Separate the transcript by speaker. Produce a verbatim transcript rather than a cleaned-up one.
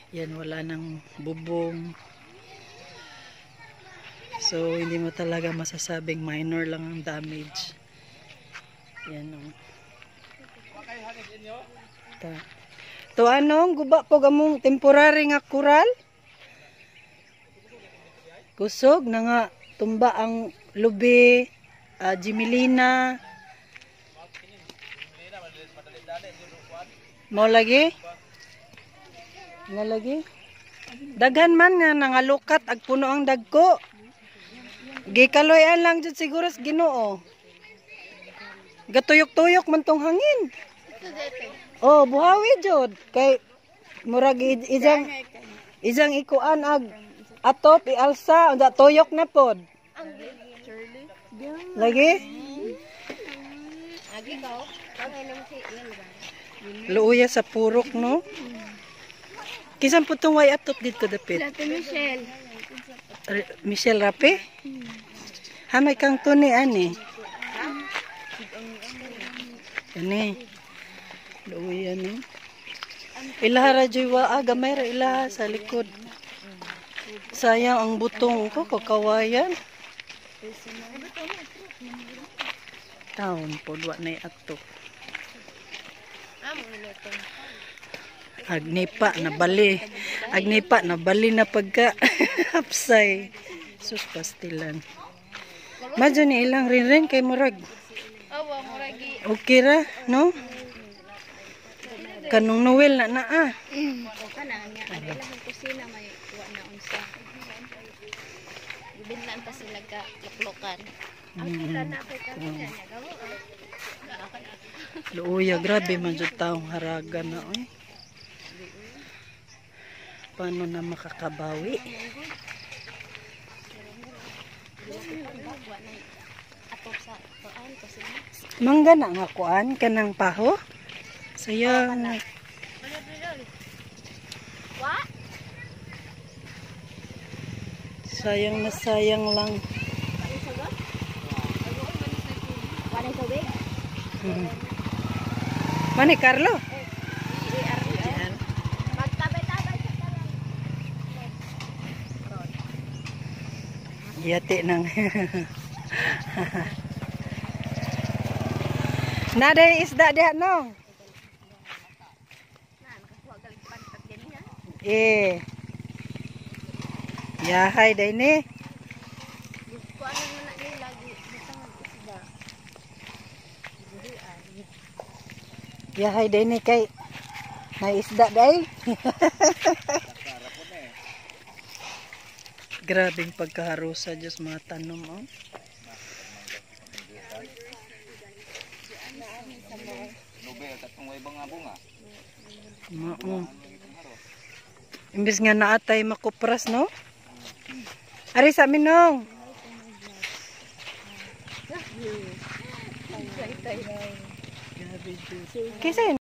Speaker 1: Yan, wala nang bubong. So, hindi mo talaga masasabing minor lang ang damage. Yan o. Ta. To anong, guba po gamong temporary nga kural? Kusog na nga, tumba ang lubi, uh, Jimilina. Mo lagi? Nga lagi? Daghan man nga nangalukat ag puno ang dagko. Gikaloyan lang jud siguro sa Ginoo. Gatuyok-tuyok man tong hangin. Oh, buhawi jud kay murag ijang ijang ikuan ag atop ialsa unda tuyok na pod. Lagi? Lagi ko. Luuya sa purok no. Kisan po itong way atop dito dapit?
Speaker 2: Ate Michelle.
Speaker 1: Michelle Rapi? Hamay kang tuni ani. Ani. Luuya no. Ilaha radyoy waa gamay ra ilaha sa likod. Sayang ang butong ko kakawayan. Taon po wa na atop. Agnipa na bali. Agnipa na bali na pagka hapsay. Sus pastilan. Madyo ni ilang rin rin kay murag. Okay ra, no? Kanong Noel na na ah.
Speaker 2: Kanang nga ang ilang kusina may wa na unsa. Binlan pa sila ka luklukan. Ang kita na kay kanina gawo.
Speaker 1: Luuya, grabe man jud taong haraga na oy. Paano na makakabawi? Mangga na nga kuan kanang paho. Sayang. Sayang na sayang lang. Hmm. Mani Carlo? Yati nang. Naday isda diha no. Eh. Yahay day ni. Yahay day ni kay may isda day. Grabing pagkaharusa Diyos mga tanom oh. Oo. Imbis nga naatay makupras no? Ari sa amin nong. Kisa